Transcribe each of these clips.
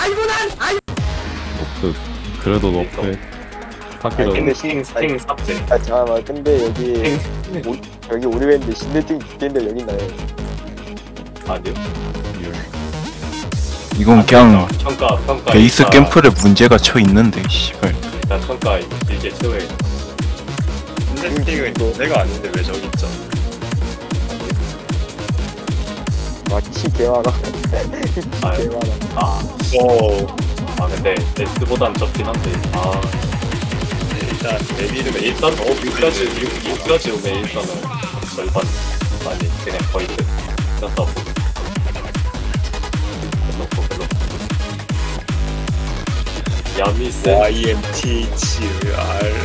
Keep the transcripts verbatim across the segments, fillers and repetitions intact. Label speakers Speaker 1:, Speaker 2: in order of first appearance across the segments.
Speaker 1: 아이고 난 아이.
Speaker 2: 그 그래도 너프에 탁기로
Speaker 3: 아니, 근데
Speaker 4: 행, 행 삭제.
Speaker 3: 아 잠깐만 근데 여기 오, 여기 오류했는데 신뢰증 있겠는데 여기 있나요?
Speaker 4: 아니요?
Speaker 5: 이건 그냥
Speaker 4: 평가, 평가.
Speaker 5: 베이스
Speaker 4: 일단-
Speaker 5: 캠프에 문제가 쳐 있는데 씨발.
Speaker 4: 일단 평가 이제 채워야 돼.
Speaker 6: 근데 핑은 내가 아닌데 왜 저기 있죠?
Speaker 3: 와 키 개많아 키
Speaker 4: 아유.
Speaker 3: 개많아
Speaker 4: 아,
Speaker 6: 오.
Speaker 4: 아 근데 S보단 적긴 한데. 아,
Speaker 6: 일단 내 이름에
Speaker 4: 일단 어 육까지 육 육까지 오면 일단은 절반 아니 그냥 거의 끝. 끝났다. 끝났고 끝났고. 야미센
Speaker 6: 와이엠티에이치알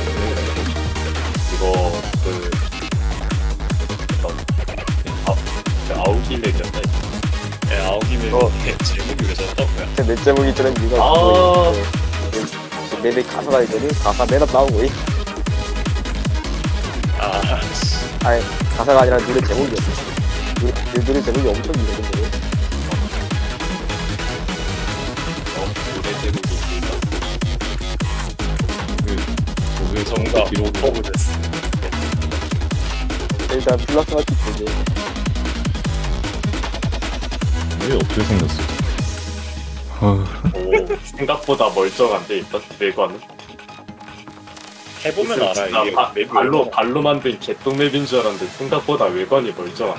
Speaker 4: 이거 그 어, 아, 그 아우기맥이었나?
Speaker 6: 예, 아홉이면
Speaker 3: 어.
Speaker 6: 제목이 왜 저떴고요?
Speaker 3: 내 제목이 들은 이유가
Speaker 4: 아.
Speaker 3: 그거예요. 내 가사가 있거든? 가사 맨 앞 나온 거임
Speaker 6: 아, 씨.
Speaker 3: 아니 가사가 아니라 노래 제목이었어 노래, 노래 제목이 엄청 길거든
Speaker 4: 어, 노래 제목이 있다.
Speaker 2: 그
Speaker 6: 정답
Speaker 2: 기록
Speaker 6: 버브 됐어.
Speaker 3: 일단 플라스마틱 보게
Speaker 2: 왜 어떻게 생겼어?
Speaker 5: 어,
Speaker 4: 오, 생각보다 멀쩡한데 일단 외관은.
Speaker 6: 해보면 알아.
Speaker 4: 진짜
Speaker 6: 이게
Speaker 4: 바,
Speaker 6: 맵이
Speaker 4: 발로
Speaker 6: 얼마나-
Speaker 4: 발로 만든 개똥맵인 줄 알았는데 생각보다 외관이 멀쩡한.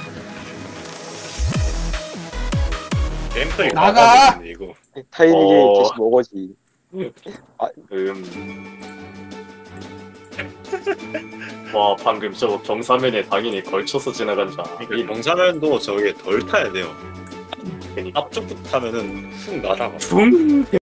Speaker 6: 게임플레이
Speaker 1: 나가!
Speaker 6: 나가겠네 이거.
Speaker 3: 타이밍에
Speaker 4: 어.
Speaker 3: 계시 먹어지
Speaker 4: 음. 와 방금 저거 경사면에 당연히 걸쳐서 지나간 줄 알아.
Speaker 6: 이 경사면도 저게 덜 타야 돼요.
Speaker 4: 그니까.
Speaker 6: 앞쪽부터 타면은 훅 날아가.
Speaker 4: 붕